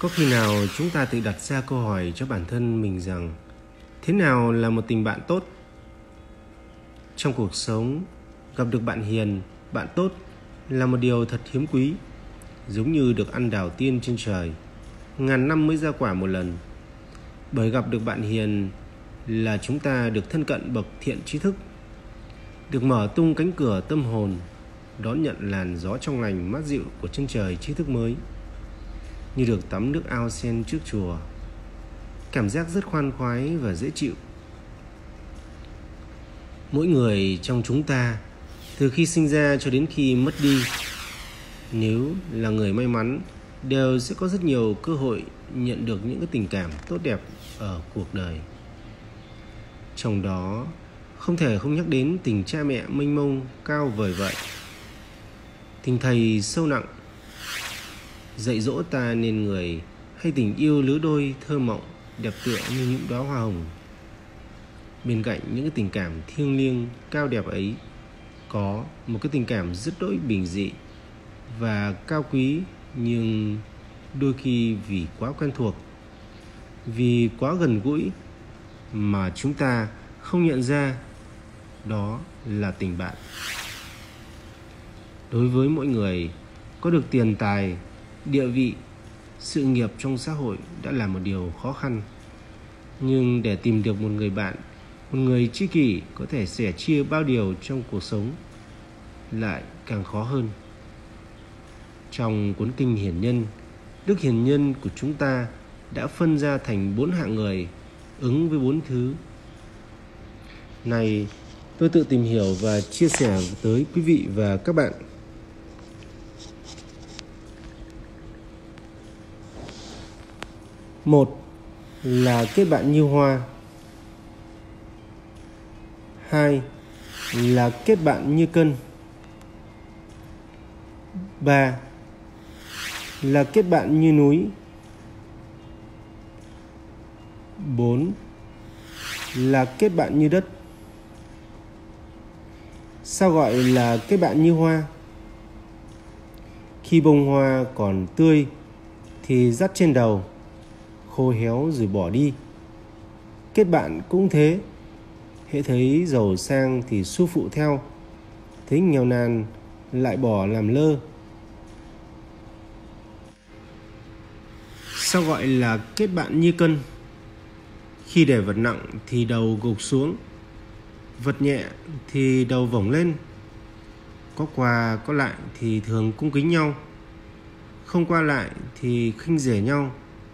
Có khi nào chúng ta tự đặt ra câu hỏi cho bản thân mình rằng thế nào là một tình bạn tốt? Trong cuộc sống, gặp được bạn hiền, bạn tốt là một điều thật hiếm quý, giống như được ăn đào tiên trên trời, ngàn năm mới ra quả một lần. Bởi gặp được bạn hiền là chúng ta được thân cận bậc thiện tri thức, được mở tung cánh cửa tâm hồn, đón nhận làn gió trong lành mát dịu của chân trời tri thức mới, như được tắm nước ao sen trước chùa, cảm giác rất khoan khoái và dễ chịu. Mỗi người trong chúng ta, từ khi sinh ra cho đến khi mất đi, nếu là người may mắn, đều sẽ có rất nhiều cơ hội nhận được những cái tình cảm tốt đẹp ở cuộc đời. Trong đó, không thể không nhắc đến tình cha mẹ mênh mông cao vời vậy, tình thầy sâu nặng dạy dỗ ta nên người, hay tình yêu lứa đôi thơ mộng đẹp tựa như những đóa hoa hồng. Bên cạnh những cái tình cảm thiêng liêng cao đẹp ấy, có một cái tình cảm rất đỗi bình dị và cao quý, nhưng đôi khi vì quá quen thuộc, vì quá gần gũi mà chúng ta không nhận ra, đó là tình bạn. Đối với mỗi người, có được tiền tài, địa vị, sự nghiệp trong xã hội đã là một điều khó khăn. Nhưng để tìm được một người bạn, một người tri kỷ có thể sẻ chia bao điều trong cuộc sống lại càng khó hơn. Trong cuốn kinh Hiền Nhân, Đức Hiền Nhân của chúng ta đã phân ra thành 4 hạng người, ứng với 4 thứ. Này, tôi tự tìm hiểu và chia sẻ tới quý vị và các bạn. Một là kết bạn như hoa. 2 là kết bạn như cân. 3 là kết bạn như núi. 4 là kết bạn như đất. Sao gọi là kết bạn như hoa? Khi bông hoa còn tươi thì dắt trên đầu, khô héo rồi bỏ đi. Kết bạn cũng thế, hễ thấy giàu sang thì xu phụ theo, thấy nghèo nàn lại bỏ làm lơ. Sao gọi là kết bạn như cân? Khi để vật nặng thì đầu gục xuống, vật nhẹ thì đầu vổng lên. Có qua có lại thì thường cung kính nhau, không qua lại thì khinh rẻ nhau.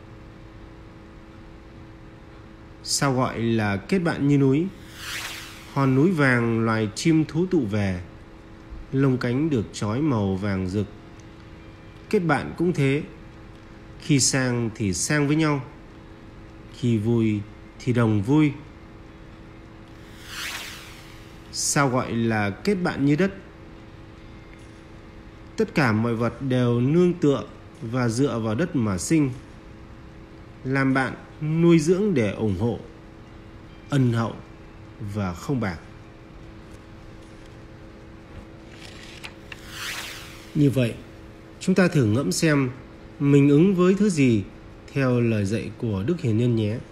Sao gọi là kết bạn như núi? Hòn núi vàng loài chim thú tụ về, lông cánh được trói màu vàng rực. Kết bạn cũng thế, khi sang thì sang với nhau, khi vui thì đồng vui. Sao gọi là kết bạn như đất? Tất cả mọi vật đều nương tựa và dựa vào đất mà sinh. Làm bạn nuôi dưỡng để ủng hộ, ân hậu và không bạc. Như vậy, chúng ta thử ngẫm xem mình ứng với thứ gì theo lời dạy của Đức Hiền Nhân nhé.